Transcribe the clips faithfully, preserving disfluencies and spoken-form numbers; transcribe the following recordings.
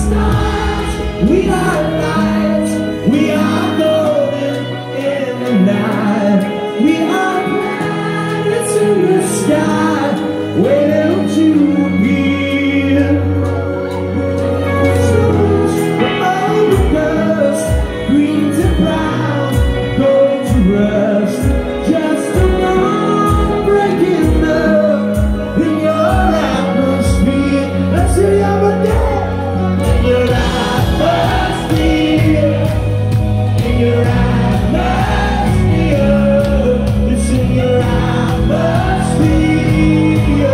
stars, we are lights, we are golden in the night. We are planets in the sky, waiting to appear. Stars are overcast, green to brown, gold to rust. Just a moon breaking up in your atmosphere. Let's see how we're dead. In your atmosphere, in your atmosphere, it's in your atmosphere.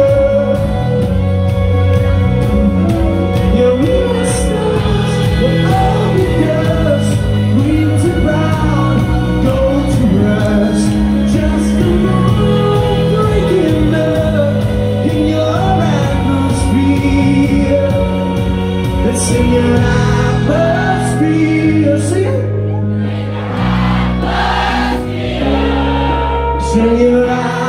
Yeah, we are stars, we're all because green to brown, gold to rust. Just a moon breaking up in your atmosphere. It's in your atmosphere. Sing it. It's in your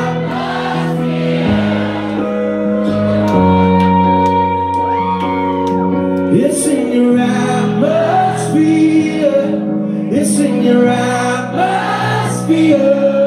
atmosphere. It's in your atmosphere. It's in your atmosphere.